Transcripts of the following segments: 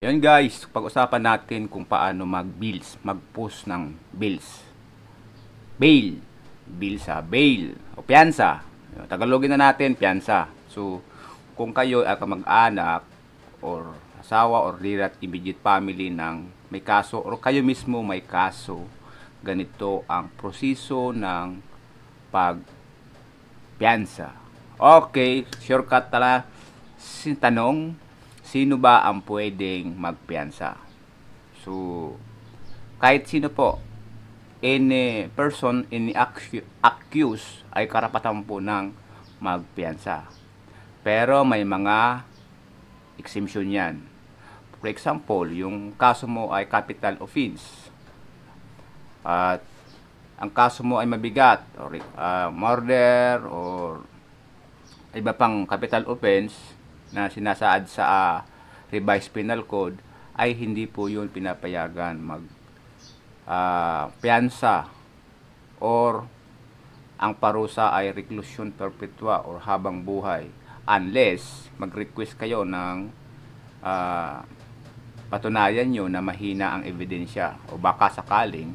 Yan guys, pag-usapan natin kung paano mag-bills, mag-post ng bills. Bail, bill sa bail, o piyansa. Tagalogin na natin, piyansa. So, kung kayo ay kamag-anak, or asawa, or direct immediate family ng may kaso, or kayo mismo may kaso, ganito ang proseso ng pag-piyansa. Okay, shortcut tala. Tanong, sino ba ang pwedeng magpiyansa? So, kahit sino po, any person, any accused ay karapatan po ng magpiyansa. Pero may mga exemption yan. For example, yung kaso mo ay capital offense. At ang kaso mo ay mabigat, or murder, or iba pang capital offense na sinasaad sa revised penal code, ay hindi po yun pinapayagan mag piyansa, or ang parusa ay reclusion perpetua or habang buhay, unless mag-request kayo ng patunayan nyo na mahina ang ebidensya, o baka sakaling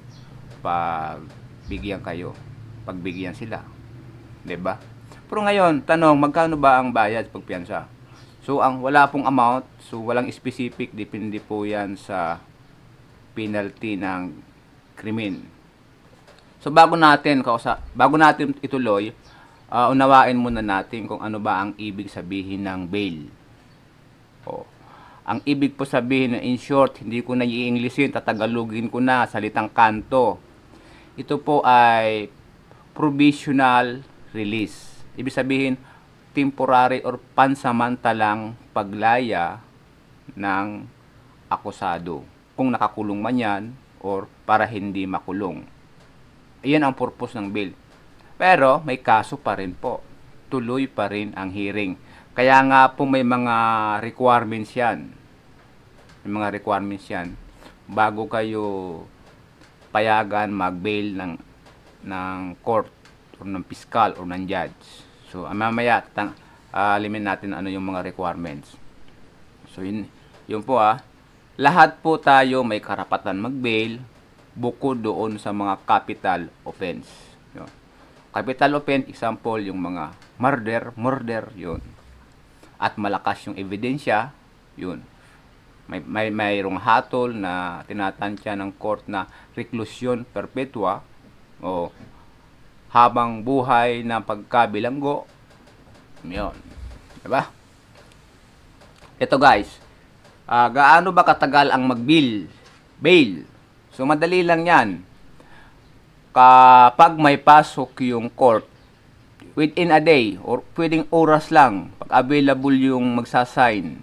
pagbigyan sila, 'di ba? Pero ngayon, tanong, magkano ba ang bayad pag piyansa? So, wala pong amount, so walang specific, depende po yan sa penalty ng krimen. So, bago natin ituloy, unawain muna natin kung ano ba ang ibig sabihin ng bail. O, ang ibig po sabihin, in short, hindi ko na i-Englishin, tatagalogin ko na, salitang kanto. Ito po ay provisional release. Ibig sabihin, temporary or pansamantalang paglaya ng akusado, kung nakakulong man yan, or para hindi makulong. Iyan ang purpose ng bail. Pero may kaso pa rin po. Tuloy pa rin ang hearing. Kaya nga po may mga requirements yan. May mga requirements yan bago kayo payagan mag-bail ng court, or ng piskal, or ng judge. So, mamaya, alimin natin ano yung mga requirements. So, yun po lahat po tayo may karapatan mag-bail bukod doon sa mga capital offense. Yun. Capital offense, example, yung mga murder, yun. At malakas yung ebidensya, yun. Mayroong hatol na tinatansya ng court na reclusion perpetua, o habang buhay na pagkabilanggo. Yun. Diba? Ito guys, gaano ba katagal ang bail? So, madali lang yan. Kapag may pasok yung court, within a day, or pwedeng oras lang, pag available yung magsasign,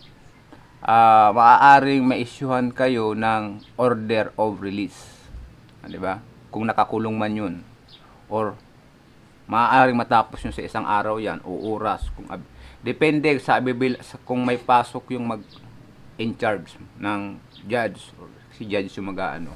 maaaring ma-issuehan kayo ng order of release. Diba? Kung nakakulong man yun. Or maaaring matapos nyo sa isang araw yan, o oras. Depende kung may pasok yung in charge ng judge, or si judge yung mag-aano.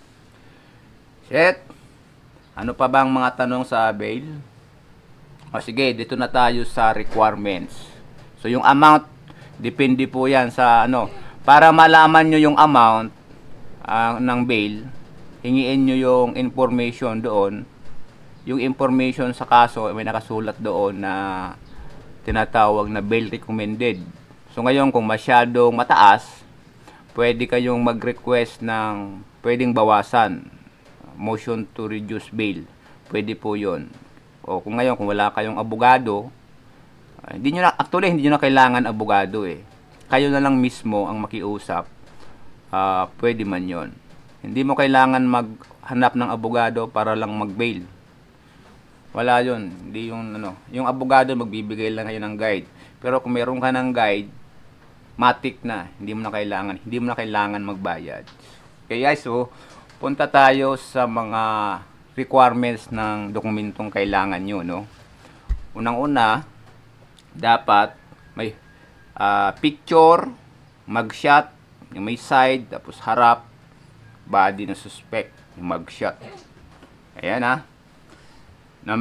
Set, ano pa bang mga tanong sa bail? O sige, dito na tayo sa requirements. So yung amount, depende po yan sa para malaman nyo yung amount ng bail, hingiin nyo yung information doon. Yung information sa kaso, may nakasulat doon na tinatawag na bail recommended. So ngayon, kung masyadong mataas, pwede kayong mag-request ng pwedeng bawasan, motion to reduce bail. Pwede po yun. O kung ngayon, kung wala kayong abogado, hindi nyo na kailangan abogado eh. Kayo na lang mismo ang makiusap, pwede man yon. Hindi mo kailangan maghanap ng abogado para lang mag-bail. Wala yun. Hindi yung abogado magbibigay lang kayo ng guide. Pero kung meron ka ng guide, matik na. Hindi mo na kailangan magbayad. Okay guys, so punta tayo sa mga requirements ng dokumentong kailangan nyo, no? Unang-una, dapat may picture, mugshot, yung may side, tapos harap, body ng suspect, yung mugshot. Ayan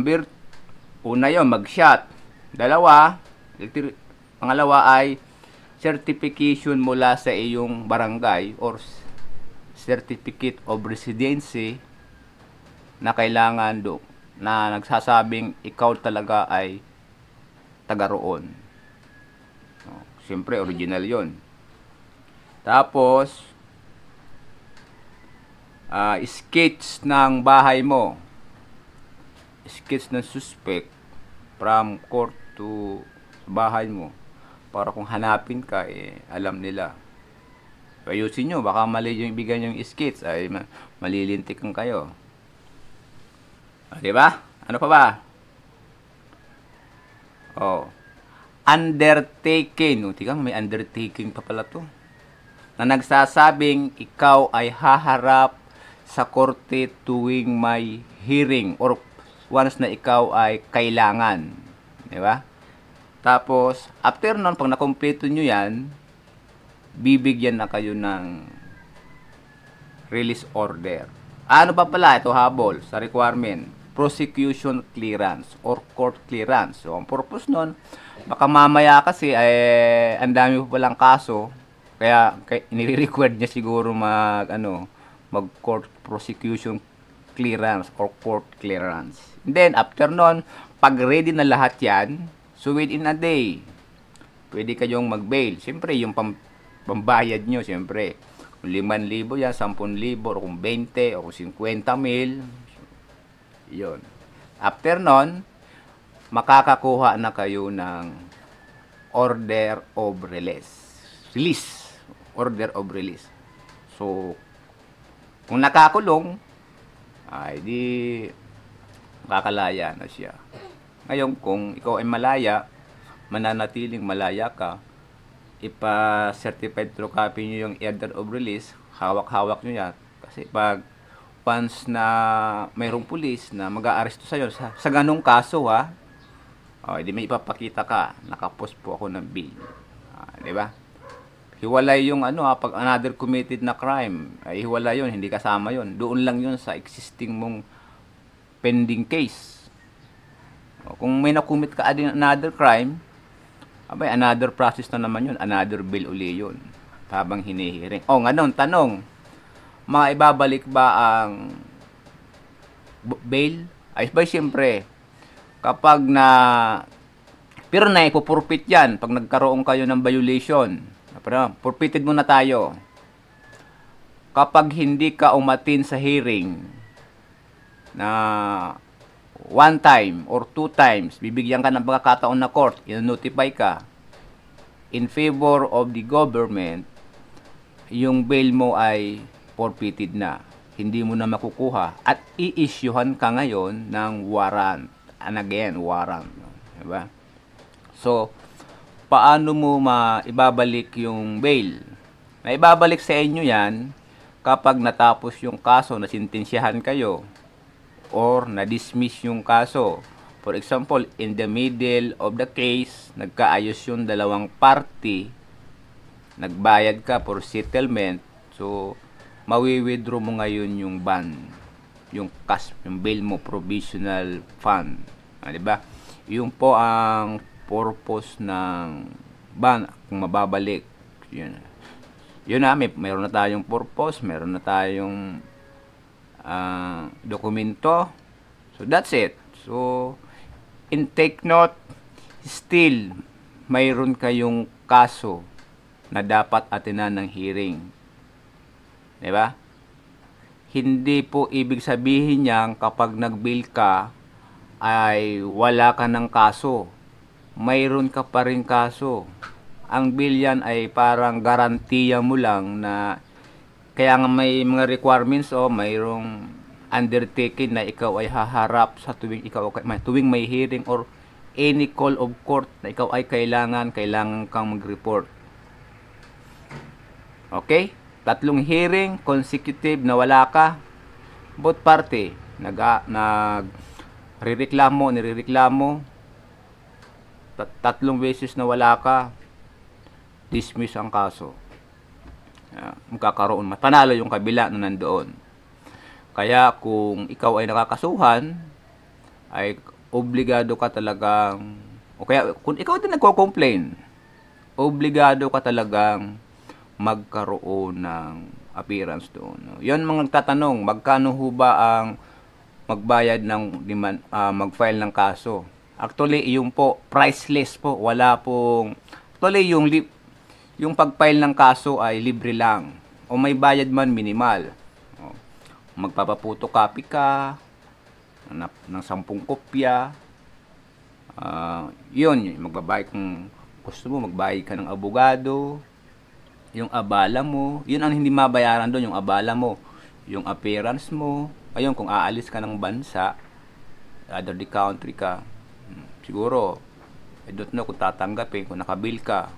una yun, mugshot. Pangalawa ay certification mula sa iyong barangay or certificate of residency na kailangan na nagsasabing ikaw talaga ay taga roon. Siyempre, original yon. Tapos, sketch ng bahay mo. Sketch ng suspect from court to bahay mo. Para kung hanapin ka, alam nila. Ayusin nyo, baka mali yung ibigay nyo yung sketch, ay malilintikan kayo. Diba? Ano pa ba? Undertaking. Tika, may undertaking pa pala to. Na nagsasabing ikaw ay haharap sa korte tuwing may hearing or once na ikaw ay kailangan. Diba? Tapos, after nun, pag nakompleto nyo yan, bibigyan na kayo ng release order. Ano pa pala ito habol sa requirement? Prosecution clearance or court clearance. So, ang purpose nun, baka mamaya kasi ang dami pa palang kaso, kaya nire-required niya siguro mag court prosecution clearance or court clearance. And then, after nun, pag ready na lahat yan, so within a day, pwede kayong mag-bail. Siyempre, yung pambayad nyo, siyempre, kung 5,000 yan, 10,000, o kung 20, o kung 50,000, yun. After nun, makakakuha na kayo ng order of release. Order of release. So, kung nakakulong, ay di makakalaya na siya. Ngayon, kung ikaw ay malaya, mananatiling malaya ka, ipa-certified true copy nyo yung order of release, hawak-hawak nyo yan. Kasi pag once na mayroong pulis na mag-aaresto sa'yo sa ganong kaso, hindi may ipapakita ka, nakapost po ako ng bill. Di ba? Hiwalay yung pag another committed na crime, ay hiwalay yun, hindi kasama yun. Doon lang yun sa existing mong pending case. Kung may nakumit ka another crime, abay, another process na naman yun. Another bill uli yun. Habang hinihiring. Ngayon, tanong. Maibabalik ba ang bail? Ay, siyempre, kapag pero na ipupurpit yan pag nagkaroon kayo ng violation. Pero, purpited muna tayo. Kapag hindi ka umatin sa hearing na 1 time or 2 times, bibigyan ka ng pagkakataon na court, i-notify ka in favor of the government, yung bail mo ay forfeited na. Hindi mo na makukuha at i-issuehan ka ngayon ng warrant. And again, warrant. Diba? So, paano mo maibabalik yung bail? Maibabalik sa inyo yan kapag natapos yung kaso, nasintensyahan kayo or na-dismiss yung kaso. For example, in the middle of the case, nagkaayos yung dalawang party, nagbayad ka for settlement, so mawi-withdraw mo ngayon yung bond, yung cash, yung bail mo, provisional fund. Diba? Yung po ang purpose ng bond kung mababalik. Yun na, mayroon na tayong purpose, mayroon na tayong dokumento. So that's it. So take note, still mayroon kayong kaso na dapat atinan ng hearing. Diba? Hindi po ibig sabihin niyang kapag nag-bail ka ay wala ka ng kaso. Mayroon ka pa rin kaso. Ang bail yan ay parang garantiya mo lang na kaya nga may mga requirements mayroong undertaking na ikaw ay haharap sa tuwing may hearing or any call of court na ikaw ay kailangan kang mag-report. Okay? 3 hearing consecutive na wala ka. Both party nirereklamo 3 beses na wala ka, dismiss ang kaso. Magkakaroon, panalo yung kabila na nandoon. Kaya kung ikaw ay nakakasuhan, ay obligado ka talagang, o kaya kung ikaw din nagko-complain, obligado ka talagang magkaroon ng appearance doon. No? Yun mga nagtatanong, magkano ho ba ang magbayad ng mag-file ng kaso? Actually, yung po, priceless po. Wala pong, actually, yung pag-file ng kaso ay libre lang. O may bayad man, minimal. O, magpapaputo-copy ka ng 10 kopya. Yun, magbabayad kung gusto mo, magbayad ka ng abogado. Yung abala mo, yun ang hindi mabayaran doon, yung abala mo. Yung appearance mo, ayun, kung aalis ka ng bansa, other the country ka, siguro, I don't know kung tatanggapin, kung nakabil ka.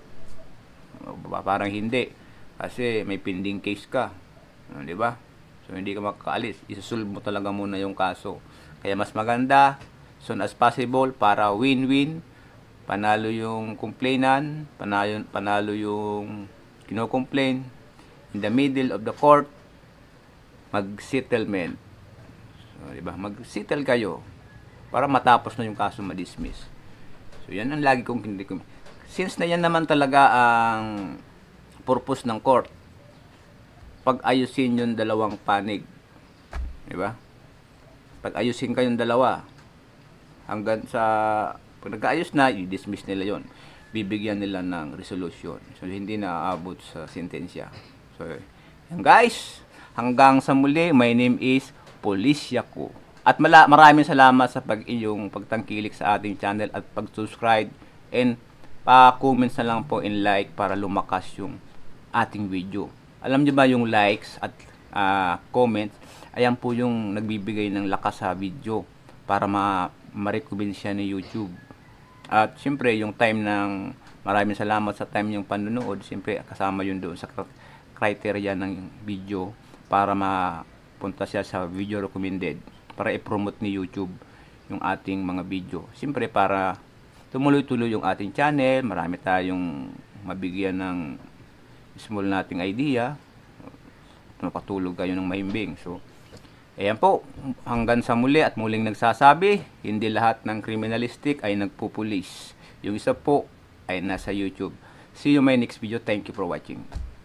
Parang hindi. Kasi may pending case ka. Di ba? So, hindi ka makakaalis. Isusolve mo talaga muna yung kaso. Kaya mas maganda, soon as possible, para win-win. Panalo yung complainant, panalo yung kino-complain. In the middle of the court, mag-settlement. So, di ba? Mag-settle kayo para matapos na yung kaso ma-dismiss. So, yan ang lagi kong since na yan naman talaga ang purpose ng court, pag-ayusin yung dalawang panig. Di ba? Pag-ayusin kayong dalawa, hanggang sa, pag nag-ayos na, i-dismiss nila yon, bibigyan nila ng resolution. So, hindi na aabot sa sentensya. So, yan guys, hanggang sa muli, my name is Polisyako. At maraming salamat sa iyong pagtangkilik sa ating channel at pag-subscribe, and pa-comments na lang po and like para lumakas yung ating video. Alam niyo ba yung likes at comments, ayan po yung nagbibigay ng lakas sa video para ma-recommend siya ni YouTube. At siyempre yung time ng, maraming salamat sa time yung panunood, siyempre kasama yun doon sa criteria ng video para mapunta siya sa video recommended, para i-promote ni YouTube yung ating mga video. Siyempre para tumuloy-tuloy yung ating channel, marami tayong mabigyan ng small nating idea, makatulog kayo ng mahimbing. So, ayan po, hanggang sa muli at muling nagsasabi, hindi lahat ng criminalistic ay nagpupulis. Yung isa po ay nasa YouTube. See you in my next video. Thank you for watching.